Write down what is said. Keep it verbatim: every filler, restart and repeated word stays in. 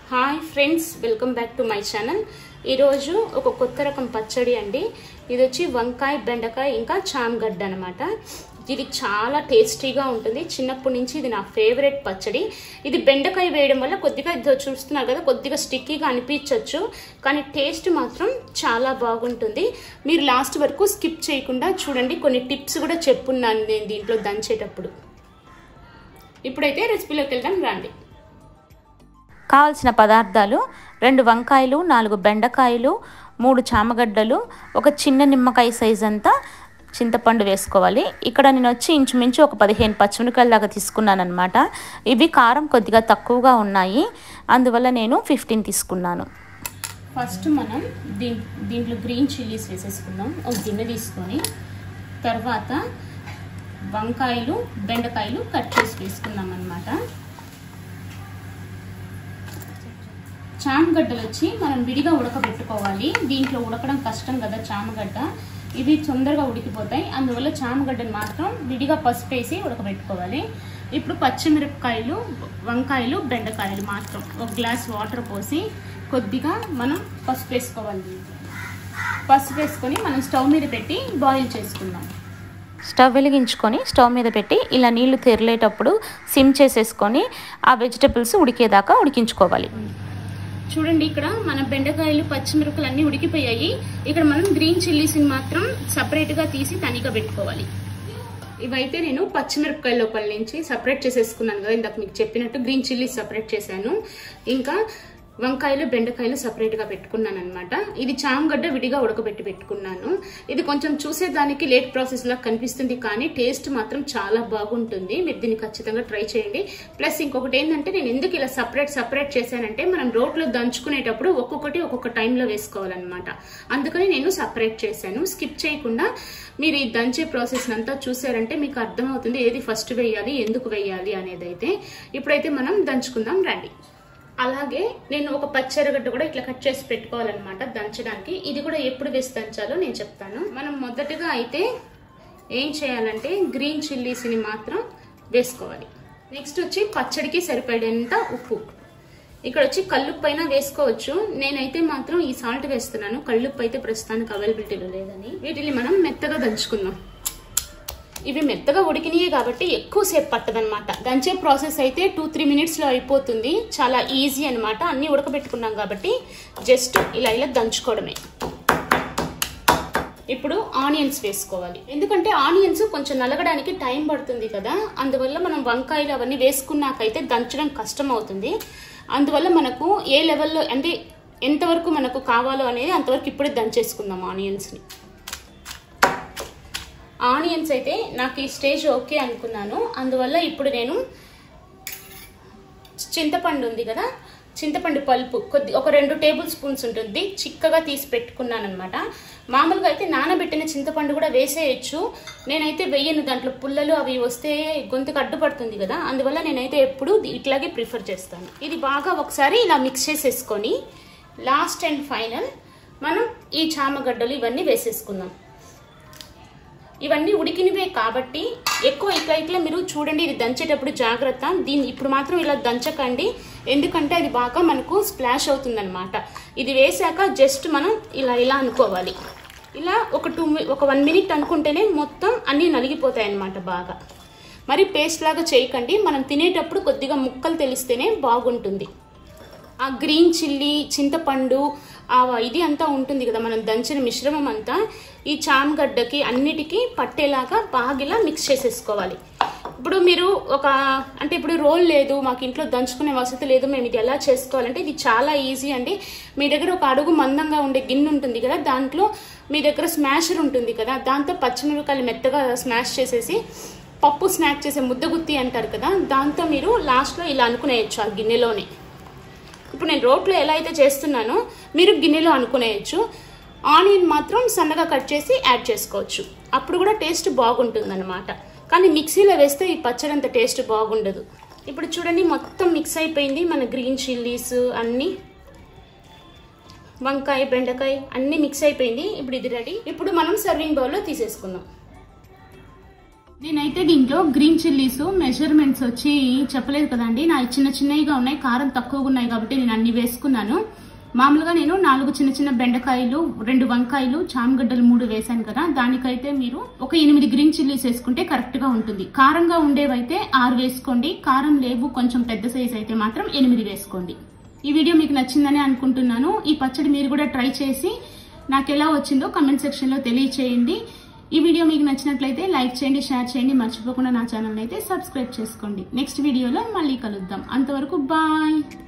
Hi friends, welcome back to my channel. ఈరోజు ఒక కొత్త రకం పచ్చడి అండి. ఇది వచ్చి వంకాయ, బెండకాయ ఇంకా చామగడ్డ అనమాట. ఇది చాలా టేస్టీగా ఉంటుంది. చిన్నప్పటి నుంచి ఇది నా ఫేవరెట్ పచ్చడి. ఇది బెండకాయ వేయడం వల్ల కొద్దిగా చూస్తున్నారు కదా, కొద్దిగా స్టిక్కీగా అనిపించవచ్చు, కానీ టేస్ట్ మాత్రం చాలా బాగుంటుంది. మీరు లాస్ట్ వరకు స్కిప్ చేయకుండా చూడండి. కొన్ని టిప్స్ కూడా చెప్పున్నాను నేను దీంట్లో దంచేటప్పుడు. ఇప్పుడైతే రెసిపీలోకి వెళ్దాం రండి. కావాల్సిన పదార్థాలు: రెండు వంకాయలు, నాలుగు బెండకాయలు, మూడు చామగడ్డలు, ఒక చిన్న నిమ్మకాయ సైజ్ అంతా చింతపండు వేసుకోవాలి. ఇక్కడ నేను వచ్చి ఇంచుమించు ఒక పదిహేను పచ్చిమిరకాయల దాకా తీసుకున్నాను అనమాట. ఇవి కారం కొద్దిగా తక్కువగా ఉన్నాయి, అందువల్ల నేను పదిహేను తీసుకున్నాను. ఫస్ట్ మనం దీ దీంట్లో గ్రీన్ చిల్లీస్ వేసేసుకుందాం. ఒక గిన్నె తీసుకొని తర్వాత వంకాయలు, బెండకాయలు కట్ చేసి వేసుకుందాం అనమాట. చామగడ్డలు వచ్చి మనం విడిగా ఉడకబెట్టుకోవాలి. దీంట్లో ఉడకడం కష్టం కదా చామగడ్డ, ఇవి తొందరగా ఉడికిపోతాయి. అందువల్ల చామగడ్డను మాత్రం విడిగా పసుపు వేసి ఉడకబెట్టుకోవాలి. ఇప్పుడు పచ్చిమిరపకాయలు, వంకాయలు, బెండకాయలు మాత్రం ఒక గ్లాస్ వాటర్ పోసి కొద్దిగా మనం పసుపు వేసుకోవాలి. పసుపు వేసుకొని మనం స్టవ్ మీద పెట్టి బాయిల్ చేసుకుందాం. స్టవ్ వెలిగించుకొని స్టవ్ మీద పెట్టి ఇలా నీళ్లు తెరలేటప్పుడు సిమ్ చేసేసుకొని ఆ వెజిటబుల్స్ ఉడికేదాకా ఉడికించుకోవాలి. చూడండి, ఇక్కడ మన బెండకాయలు, పచ్చిమిరపకాయలు అన్నీ ఉడికిపోయాయి. ఇక్కడ మనం గ్రీన్ చిల్లీస్ని మాత్రం సపరేట్గా తీసి తనిగా పెట్టుకోవాలి. ఇవైతే నేను పచ్చిమిరపకాయ లోపల నుంచి సపరేట్ చేసేసుకున్నాను కదా, ఇందాక మీకు చెప్పినట్టు గ్రీన్ చిల్లీస్ సపరేట్ చేశాను. ఇంకా వంకాయలు, బెండకాయలు సపరేట్గా పెట్టుకున్నాను అనమాట. ఇది చామగడ్డ విడిగా ఉడకబెట్టి పెట్టుకున్నాను. ఇది కొంచెం చూసేదానికి లేట్ ప్రాసెస్ లా కనిపిస్తుంది, కానీ టేస్ట్ మాత్రం చాలా బాగుంటుంది. మీరు దీన్ని ఖచ్చితంగా ట్రై చేయండి. ప్లస్ ఇంకొకటి ఏంటంటే, నేను ఎందుకు ఇలా సపరేట్ సపరేట్ చేశానంటే, మనం రోట్లో దంచుకునేటప్పుడు ఒక్కొక్కటి ఒక్కొక్క టైంలో వేసుకోవాలన్నమాట. అందుకని నేను సపరేట్ చేశాను. స్కిప్ చేయకుండా మీరు ఈ దంచే ప్రాసెస్ అంతా చూసారంటే మీకు అర్థమవుతుంది ఏది ఫస్ట్ వేయాలి, ఎందుకు వేయాలి అనేది. అయితే ఇప్పుడైతే మనం దంచుకుందాం రండి. అలాగే నేను ఒక పచ్చెరగడ్డ కూడా ఇట్లా కట్ చేసి పెట్టుకోవాలన్నమాట దంచడానికి. ఇది కూడా ఎప్పుడు వేసి దంచాలో నేను చెప్తాను. మనం మొదటగా అయితే ఏం చేయాలంటే గ్రీన్ చిల్లీస్ని మాత్రం వేసుకోవాలి. నెక్స్ట్ వచ్చి పచ్చడికి సరిపడేంత ఉప్పు. ఇక్కడ వచ్చి కల్లుప్పు అయినా వేసుకోవచ్చు, నేనైతే మాత్రం ఈ సాల్ట్ వేస్తున్నాను. కల్లుప్పు అయితే ప్రస్తుతానికి అవైలబిలిటీలో లేదని. వీటిని మనం మెత్తగా దంచుకుందాం. ఇవి మెత్తగా ఉడికినాయి కాబట్టి ఎక్కువసేపు పట్టదనమాట. దంచే ప్రాసెస్ అయితే టూ త్రీ మినిట్స్లో అయిపోతుంది. చాలా ఈజీ అనమాట. అన్నీ ఉడకబెట్టుకున్నాం కాబట్టి జస్ట్ ఇలా ఇలా దంచుకోవడమే. ఇప్పుడు ఆనియన్స్ వేసుకోవాలి. ఎందుకంటే ఆనియన్స్ కొంచెం నలగడానికి టైం పడుతుంది కదా, అందువల్ల మనం వంకాయలు అవన్నీ వేసుకున్నాకైతే దంచడం కష్టం అవుతుంది. అందువల్ల మనకు ఏ లెవెల్లో అంటే ఎంతవరకు మనకు కావాలో అనేది అంతవరకు ఇప్పుడే దంచేసుకుందాం ఆనియన్స్ని. ఆనియన్స్ అయితే నాకు ఈ స్టేజ్ ఓకే అనుకున్నాను. అందువల్ల ఇప్పుడు నేను చింతపండు ఉంది కదా, చింతపండు పల్పు కొద్ది ఒక రెండు టేబుల్ స్పూన్స్ ఉంటుంది, చిక్కగా తీసి పెట్టుకున్నాను అనమాట. మామూలుగా అయితే నానబెట్టిన చింతపండు కూడా వేసేయచ్చు, నేనైతే వెయ్యను. దాంట్లో పుల్లలు అవి వస్తే గొంతుకు అడ్డుపడుతుంది కదా, అందువల్ల నేనైతే ఎప్పుడు ఇట్లాగే ప్రిఫర్ చేస్తాను. ఇది బాగా ఒకసారి ఇలా మిక్స్ చేసేసుకొని లాస్ట్ అండ్ ఫైనల్ మనం ఈ చామగడ్డలు ఇవన్నీ వేసేసుకుందాం. ఇవన్నీ ఉడికినవే కాబట్టి ఎక్కువ ఇట్లా ఇట్లా మీరు చూడండి. ఇది దంచేటప్పుడు జాగ్రత్త. దీన్ని ఇప్పుడు మాత్రం ఇలా దంచకండి, ఎందుకంటే అది బాగా మనకు స్ప్లాష్ అవుతుంది అనమాట. ఇది వేసాక జస్ట్ మనం ఇలా ఇలా అనుకోవాలి. ఇలా ఒక టూ ఒక వన్ మినిట్ అనుకుంటేనే మొత్తం అన్నీ నలిగిపోతాయి అన్నమాట బాగా. మరి పేస్ట్ లాగా చేయకండి. మనం తినేటప్పుడు కొద్దిగా ముక్కలు తెలిస్తేనే బాగుంటుంది. ఆ గ్రీన్ చిల్లీ, చింతపండు, ఆ ఇది అంతా ఉంటుంది కదా, మనం దంచిన మిశ్రమం అంతా ఈ చామగడ్డకి అన్నిటికీ పట్టేలాగా బాగా ఇలా మిక్స్ చేసేసుకోవాలి. ఇప్పుడు మీరు ఒక అంటే ఇప్పుడు రోల్ లేదు, మాకు ఇంట్లో దంచుకునే వసతి లేదు, మేము ఇది ఎలా చేసుకోవాలంటే ఇది చాలా ఈజీ అండి. మీ దగ్గర ఒక అడుగు మందంగా ఉండే గిన్నె ఉంటుంది కదా, దాంట్లో మీ దగ్గర స్మాషర్ ఉంటుంది కదా, దాంతో పచ్చిమిరపకాయలు మెత్తగా స్మాష్ చేసేసి పప్పు స్నాక్ చేసే ముద్దగుత్తి అంటారు కదా, దాంతో మీరు లాస్ట్లో ఇలా అనుకునేయచ్చు ఆ గిన్నెలోనే. ఇప్పుడు నేను రోట్లో ఎలా అయితే చేస్తున్నానో మీరు గిన్నెలో అనుకునేయచ్చు. ఆనియన్ మాత్రం సన్నగా కట్ చేసి యాడ్ చేసుకోవచ్చు, అప్పుడు కూడా టేస్ట్ బాగుంటుంది అనమాట. కానీ మిక్సీలో వేస్తే ఈ పచ్చడి అంత టేస్ట్ బాగుండదు. ఇప్పుడు చూడండి, మొత్తం మిక్స్ అయిపోయింది. మన గ్రీన్ చిల్లీస్ అన్నీ, వంకాయ, బెండకాయ అన్నీ మిక్స్ అయిపోయింది. ఇప్పుడు ఇది రెడీ. ఇప్పుడు మనం సర్వింగ్ బౌల్లో తీసేసుకుందాం. నేనైతే దీంట్లో గ్రీన్ చిల్లీస్ మెజర్మెంట్స్ వచ్చి చెప్పలేదు కదండి, నా చిన్న చిన్నవిగా ఉన్నాయి, కారం తక్కువగా ఉన్నాయి కాబట్టి నేను అన్ని వేసుకున్నాను. మామూలుగా నేను నాలుగు చిన్న చిన్న బెండకాయలు, రెండు వంకాయలు, చామగడ్డలు మూడు వేసాను కదా, దానికైతే మీరు ఒక ఎనిమిది గ్రీన్ చిల్లీస్ వేసుకుంటే కరెక్ట్ గా ఉంటుంది. కారంగా ఉండేవైతే ఆరు వేసుకోండి, కారం లేవు కొంచెం పెద్ద సైజ్ అయితే మాత్రం ఎనిమిది వేసుకోండి. ఈ వీడియో మీకు నచ్చిందని అనుకుంటున్నాను. ఈ పచ్చడి మీరు కూడా ట్రై చేసి నాకు ఎలా వచ్చిందో కమెంట్ సెక్షన్ లో తెలియచేయండి. ఈ వీడియో మీకు నచ్చినట్లయితే లైక్ చేయండి, షేర్ చేయండి, మర్చిపోకుండా నా ఛానల్ అయితే సబ్స్క్రైబ్ చేసుకోండి. నెక్స్ట్ వీడియోలో మళ్ళీ కలుద్దాం. అంతవరకు బాయ్.